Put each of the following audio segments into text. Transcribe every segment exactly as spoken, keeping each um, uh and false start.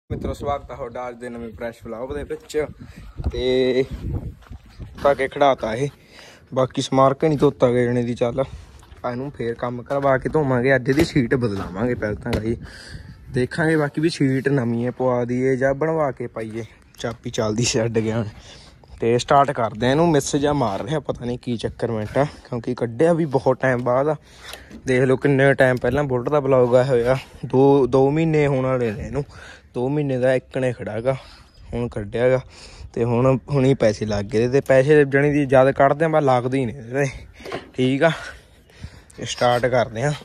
मित्रों स्वागत है ਤੁਹਾਡਾ ਅੱਜ ਦੇ ਨਵੇਂ ਫਰੈਸ਼ ਵਲੌਗ ਦੇ ਵਿੱਚ ਤੇ ਪਾ ਕੇ ਖੜਾਤਾ ਇਹ ਬਾਕੀ ਸਮਾਰ ਕੇ ਨਹੀਂ ਧੋਤਾ ਗਏ ਜਣੇ ਦੀ ਚੱਲ ਇਹਨੂੰ ਫੇਰ ਕੰਮ ਕਰਵਾ ਕੇ ਧੋਵਾਂਗੇ ਅੱਜ ਦੀ ਸੀਟ ਬਦਲਾਵਾਂਗੇ ਪਹਿਲਾਂ ਤਾਂ ਗਈ ਦੇਖਾਂਗੇ ਬਾਕੀ ਵੀ ਸੀਟ ਨਵੀਂ ਹੈ ਪਵਾ ਦਈਏ ਜਾਂ ਬਣਵਾ ਕੇ ਪਾਈਏ ਚਾਬੀ ਚੱਲਦੀ ਛੱਡ ਗਿਆ ਤੇ ਸਟਾਰਟ ਕਰਦੇ ਆ ਇਹਨੂੰ ਮਿਸ ਜਾ ਮਾਰ ਰਿਹਾ ਪਤਾ ਨਹੀਂ ਕੀ ਚੱਕਰ ਮਿੰਟ ਆ ਕਿਉਂਕਿ ਕੱਢਿਆ ਵੀ ਬਹੁਤ ਟਾਈਮ ਬਾਅਦ ਆ ਦੇਖ ਲਓ ਕਿੰਨੇ ਟਾਈਮ ਪਹਿਲਾਂ ਬੁਲਟ ਦਾ ਬਲੌਗ ਆਇਆ ਹੋਇਆ ਦੋ ਦੋ ਮਹੀਨੇ ਹੋਣ ਵਾਲੇ ਨੇ ਇਹਨੂੰ दो महीने का एक ने खड़ा गा हूँ कढ़िया गा तो हूँ हूँ ही पैसे लग गए तो पैसे जनी की ज्यादा कढ़ते मैं लगते ही नहीं ठीक आ स्टार्ट करते हैं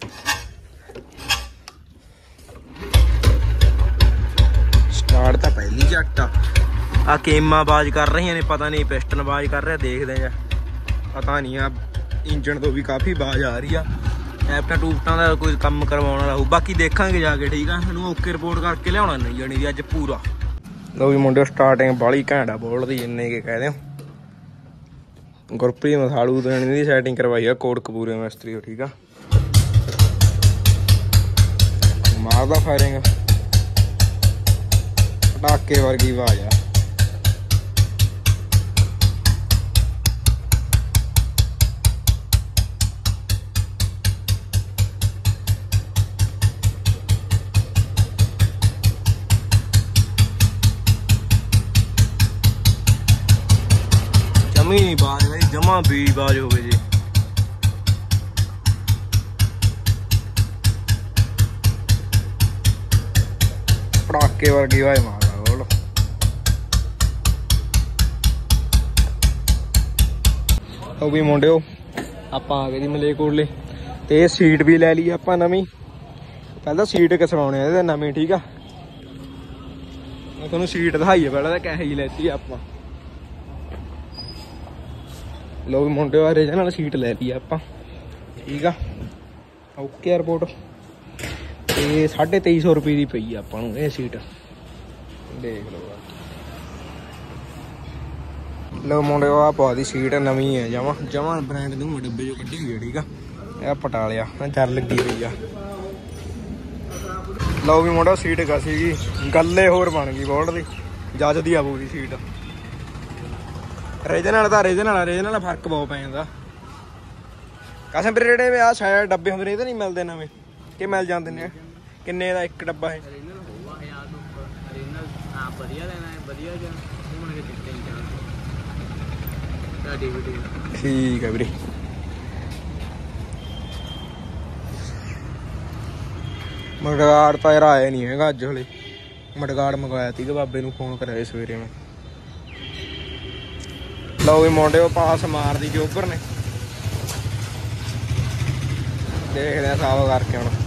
स्टार्ट तो पहली जट आ केमा बाज कर रही ने पता नहीं पिस्टन बाज कर रहा देखते हैं पता नहीं आ इंजन तो भी काफ़ी बाज आ रही है टैपटा टूपटा का कोई काम करवाना रहू बाकी देखांगे जाके ठीक है इन्हू ओके रिपोर्ट करके लिया नहीं जानी भी अज पूरा लो भी मुंडे स्टार्टिंग बाली घैंट बोल दी इन्ने के कहते हो गुरप्रीत मसाड़ू तो इन्हें सैटिंग करवाई है कोटकपूरे मिस्त्री ठीक है मारदा फायरिंग पटाके वर्गी आवाज है नहीं बाज भाई जमा भी बाज हो गए जी पटाके वर्गी भाई मारा बोलो तो भी मुंडे आप आ गए जी मलेरकोटले ते सीट भी ले ली आप नवी पहला सीट कसवाने नवी ठीक है मैं तुहानू सीट दिखाई है पहले कैसी लैती आप लो भी मुंडे रेजन वाला सीट ले ली आप ठीक है ओके रिपोर्ट तो साढ़े तेई सौ रुपये की पई आप सीट देख लो लो मुंडे आ पा दी सीट नवी है जमा जमा ब्रांड न्यू डब्बे जो कढ़ी हुई है ठीक है यह पटा लिया चर लगी हुई है लो भी मुंडा सीट कसी गई गल होर बन गई बोल्ट की जचदी आ पूरी सीट रेजन वाला तो रेजन वाला रेजन वाला फर्क बहुत पै जाता कसम फिर जेडे आ शायद डब्बे होंगे तो नहीं मिलते नवे कि मिल जाते हैं किन्ने का एक डब्बा है ठीक है वीरे मडगाड़ तो यार आया नहीं है अज हले मडगाड़ मंगवाया थी बाबे नूं फोन कराया सवेरे में लो भी मुंडे पास मार दी जोबर ने देखते हैं साफ करके हम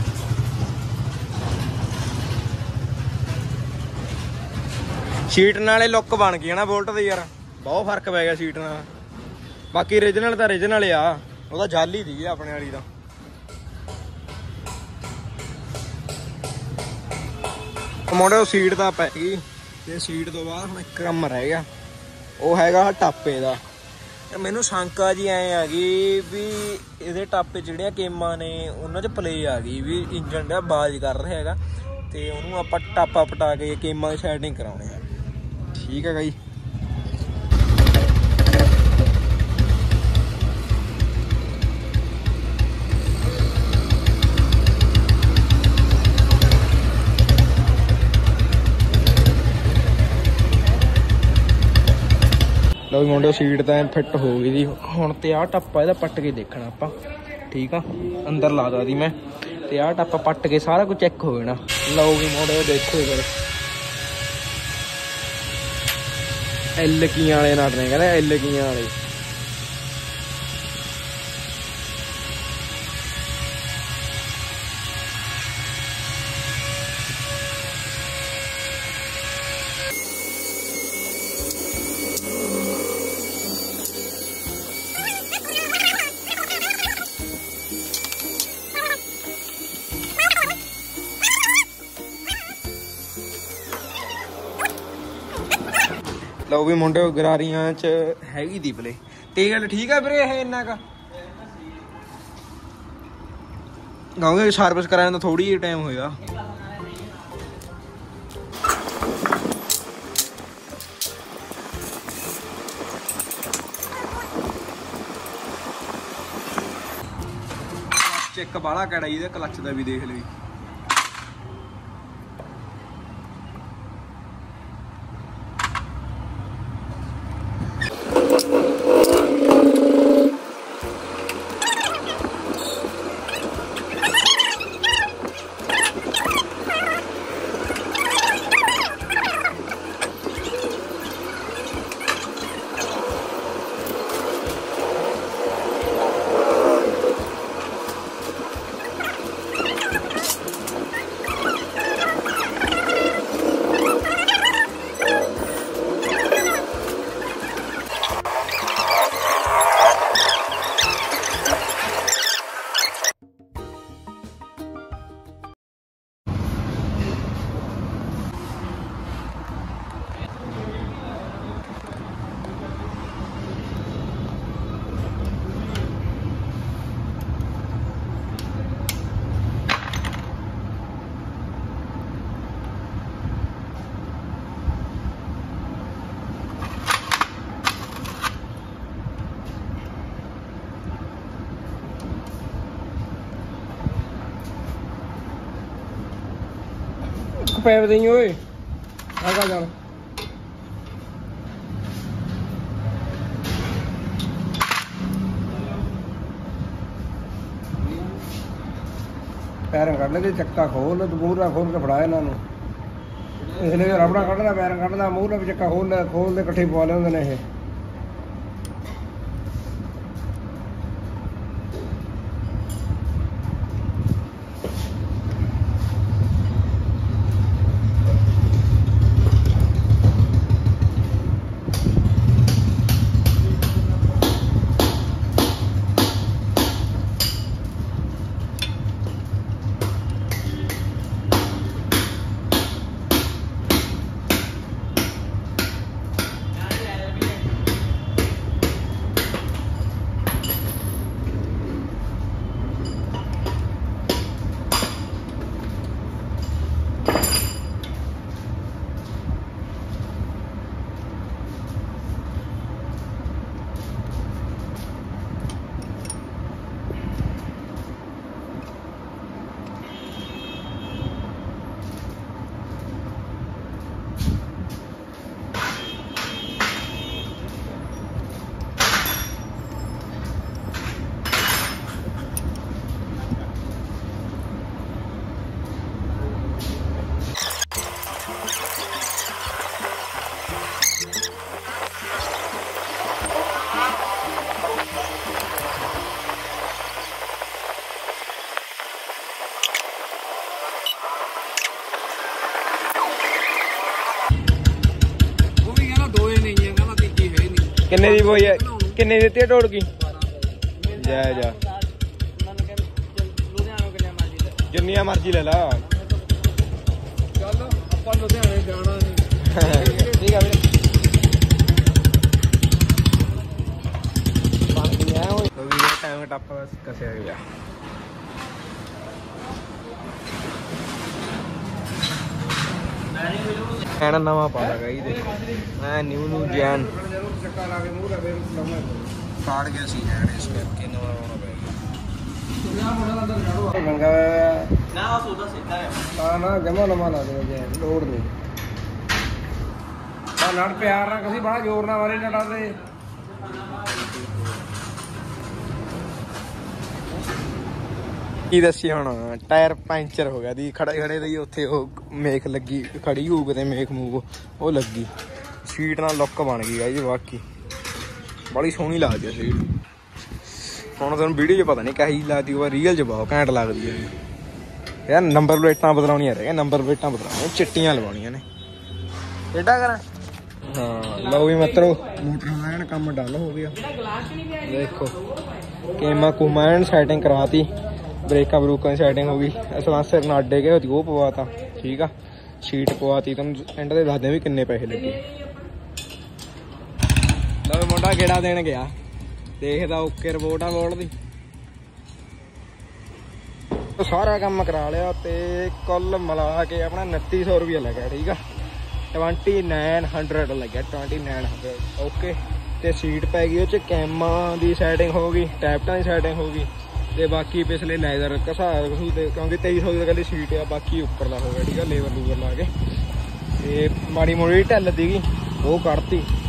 सीट नाले लुक बन गई ना बुलट दी यार बहुत फर्क पै गया सीट नाल बाकी ओरिजिनल तो ओरिजिनल आ वो जाली थी अपने वाली का मुंडे सीट तो पै गई ते सीट तो बाद एक कम रह गया ਉਹ ਹੈਗਾ ਟਾਪੇ ਦਾ ਮੈਨੂੰ ਸ਼ੰਕਾ ਜੀ ਐ ਆ ਗਈ ਵੀ ਇਹਦੇ ਟਾਪੇ ਜਿਹੜੀਆਂ ਕੇਮਾਂ ਨੇ ਉਹਨਾਂ 'ਚ ਪਲੇ ਆ ਗਈ ਵੀ ਇੰਜਨ ਦਾ ਬਾਜ ਕਰ ਰਿਹਾ ਹੈਗਾ ਤੇ ਉਹਨੂੰ ਆਪਾਂ ਟਾਪਾ ਪਟਾ ਕੇ ਕੇਮਾਂ ਦੀ ਸੈਟਿੰਗ ਕਰਾਉਣੀ ਆ ਠੀਕ ਹੈਗਾ ਜੀ लो मुंडे सीट तो फिट हो गई थी हूँ तो आ टप्पा यदा पट के देखना आप ठीक आ अंदर ला दी मैं तो आ टप्पा पट के सारा कुछ चेक हो जाना लो भी मुंडे देखो फिर एल की वाले नटने कहते एल की वाले लो भी मुंडे गरारियां च हैगी दी पले ते गल ठीक है वीरे ये इन्ना का क्योंकि सर्विस कराने तो थोड़ी ही टाइम होया ਇੱਕ ਬਾਹਲਾ ਕੜਾ ਇਹਦੇ ਕਲੱਚ ਦਾ ਵੀ ਦੇਖ ਲਈ। ਪੈਪ ਦੇਈ ਓਏ ਆ ਗਾ ਚੱਲ ਪੈਰਾਂ ਕੱਢ ਲੈ ਚੱਕਾ ਖੋਲ ਮੂਹਰਾ ਖੋਲ ਕੇ ਫੜਾ ਇਹਨਾਂ ਨੂੰ ਇਸ ਲਈ ਰਬੜਾ ਕੱਢਦਾ ਪੈਰਾਂ ਕੱਢਦਾ ਮੂਹਰਾ ਵੀ ਚੱਕਾ ਖੋਲ ਲੈ ਖੋਲ ਦੇ ਇਕੱਠੇ ਪਵਾ ਲੈਂਦੇ ਨੇ ਇਹ किन्ने दी बोई है किन्ने दी है ढोल की जा जा जिन्नियां मर्जी ले ला चल अपन लुधियाने जाना नहीं ठीक है तो भी ये टाइम टप कसे गया ਐਨ ਨਵਾਂ ਪਾ ਲਗਾ ਇਹਦੇ ਐ ਨਿਊ ਨਿਊ ਜੈਨ ਚੱਕਾ ਲਾ ਕੇ ਮੂੰਹ ਲਾ ਫੇਰ ਲਾਉਣਾ ਫਾੜ ਗਿਆ ਸੀ ਐਨ ਇਸ ਕਰਕੇ ਨਵਾਂ ਲਾਉਣਾ ਪੈ ਗਿਆ ਗੰਗਾ ਨਾ ਉਹ ਸੋਦਾ ਸਿੱਧਾ ਹੈ ਹਾਂ ਨਾ ਜਮਾ ਨਵਾਂ ਲਾ ਦੇ ਜੈਨ ਲੋੜ ਨਹੀਂ ਆ ਲੜ ਪਿਆਰ ਨਾਲ ਕਸੀ ਬੜਾ ਜ਼ੋਰ ਨਾਲ ਵਾਲੇ ਨਾ ਡਰਦੇ ਕੀ ਦੱਸੀ ਹੁਣ ਟਾਇਰ ਪੈਂਚਰ ਹੋ ਗਿਆ ਦੀ ਖੜੇ ਖੜੇ ਦੀ ਉੱਥੇ ਉਹ ਮੇਖ ਲੱਗੀ ਖੜੀ ਹੋਊ ਕਿਤੇ ਮੇਖ ਮੂਵ ਉਹ ਲੱਗੀ ਸੀਟ ਨਾਲ ਲੁੱਕ ਬਣ ਗਈ ਆ ਜੀ ਬਾਕੀ ਬੜੀ ਸੋਹਣੀ ਲੱਗਦੀ ਆ ਸੀਟ ਹੁਣ ਤੁਹਾਨੂੰ ਵੀਡੀਓ 'ਚ ਪਤਾ ਨਹੀਂ ਕਹੀ ਲੱਗਦੀ ਉਹ ਰੀਅਲ 'ਚ ਬਹੁਤ ਘੈਂਟ ਲੱਗਦੀ ਹੈ ਯਾਰ ਨੰਬਰ ਪਲੇਟਾਂ ਬਦਲਾਉਣੀਆਂ ਰਹਿ ਗਈਆਂ ਨੰਬਰ ਪਲੇਟਾਂ ਬਦਲਾਉਣੀਆਂ ਚਿੱਟੀਆਂ ਲਵਾਉਣੀਆਂ ਨੇ ਏਡਾ ਕਰਾਂ ਹਾਂ ਲਓ ਵੀ ਮਤਰੋ ਮੋਟਰ ਦਾ ਕੰਮ ਡਨ ਹੋ ਗਿਆ ਦੇਖੋ ਕੇਮਾ ਕੁਮਾਨ ਸੈਟਿੰਗ ਕਰਵਾਤੀ ब्रेक ब्रूक की सैटिंग हो गई सलांसर ना अड्डे गए वो पवाता ठीक है शीट पवाती तुम एंड से दस भी किन्ने पैसे लगे लो मुंडा गेड़ा देन गया देखदा ओके रिपोर्ट आ बोल दी तो सारा काम करा लिया ते कुल मिला के अपना उनतीस सौ रुपया लगे ठीक है ट्वेंटी नाइन हंड्रड लगे ट्वेंटी नाइन हंड्रड ओके ते सीट पै गई उस कैमा की सैटिंग हो गई टैपटा की सैटिंग हो गई ਤੇ ਬਾਕੀ ਪਿਛਲੇ ਲੈਦਰ ਘਸਾ ਘਸੂ ਤੇ ਕਿਉਂਕਿ ਤੇਈ ਸੌ ਦੀ ਤਾਂ ਕਹਿੰਦੇ ਸੀਟ ਆ, ਬਾਕੀ ਉੱਪਰਲਾ ਹੋ ਗਿਆ ਠੀਕ ਆ, ਲੇਬਰ ਲੂਬਰ ਲਾ ਕੇ। ਤੇ ਮਾੜੀ ਮੋੜੀ ਢਿੱਲ ਸੀਗੀ ਉਹ ਕੱਢਤੀ।